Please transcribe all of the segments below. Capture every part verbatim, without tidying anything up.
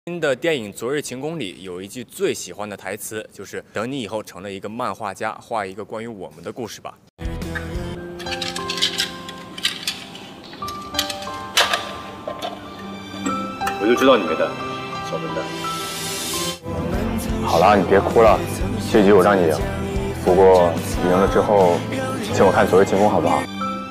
新的电影《昨日晴空》里有一句最喜欢的台词，就是“等你以后成了一个漫画家，画一个关于我们的故事吧”。 我就知道你没带，小笨蛋。 好了，你别哭了，这局我让你赢。不过赢了之后，请我看《昨日晴空》好不好？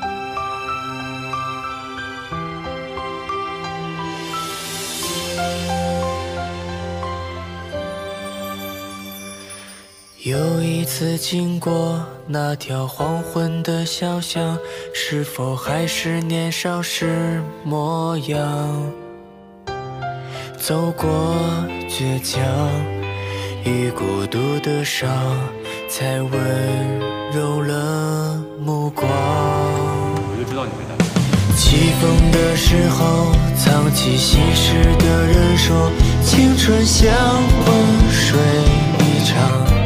又一次经过那条黄昏的小巷，是否还是年少时模样？走过倔强与孤独的伤，才温柔了目光。 我就知道你没带。 起风的时候，藏起心事的人说，青春像昏睡一场。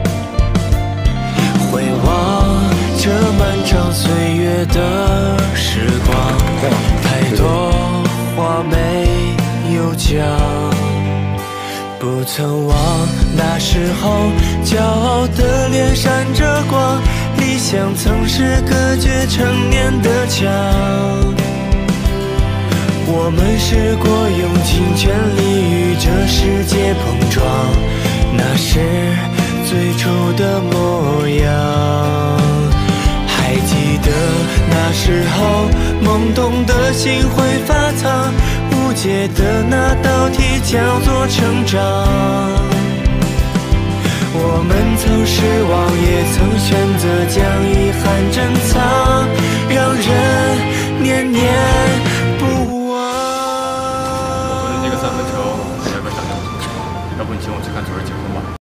回望这漫长岁月的时光，太多话没有讲，不曾忘那时候骄傲的脸闪着光，理想曾是隔绝成年的墙。我们试过用尽全力与这世界碰撞，那是 最初的模样，还记得那时候懵懂的心会发烫，无解的那道题叫做成长。我们曾失望，也曾选择将遗憾珍藏，让人念念不忘。 我昨天那个三分球，还有个小牛，要不你请我去看《昨日晴空》吧？